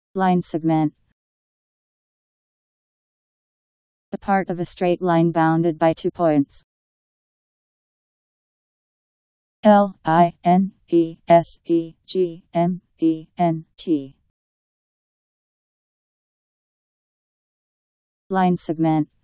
Line segment. The part of a straight line bounded by 2 points. Linesegment. Line segment.